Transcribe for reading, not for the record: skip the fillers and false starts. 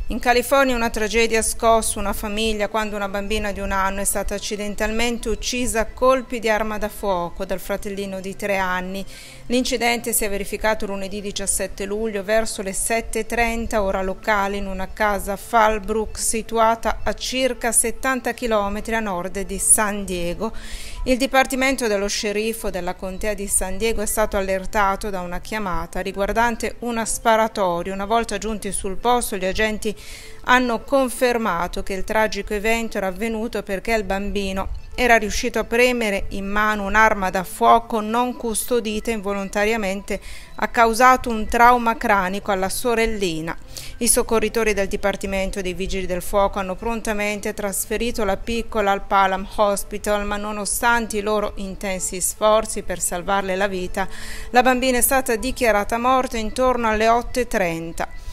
In California una tragedia ha scosso una famiglia quando una bambina di 1 anno è stata accidentalmente uccisa a colpi di arma da fuoco dal fratellino di 3 anni. L'incidente si è verificato lunedì 17 luglio verso le 7:30 ora locale in una casa a Fallbrook situata a circa 70 km a nord di San Diego. Il Dipartimento dello Sceriffo della Contea di San Diego è stato allertato da una chiamata riguardante una sparatoria. Una volta giunti sul posto, gli agenti hanno confermato che il tragico evento era avvenuto perché il bambino era riuscito a premere in mano un'arma da fuoco non custodita e involontariamente ha causato un trauma cranico alla sorellina. I soccorritori del Dipartimento dei Vigili del Fuoco hanno prontamente trasferito la piccola al Palam Hospital, ma nonostante i loro intensi sforzi per salvarle la vita, la bambina è stata dichiarata morta intorno alle 8:30.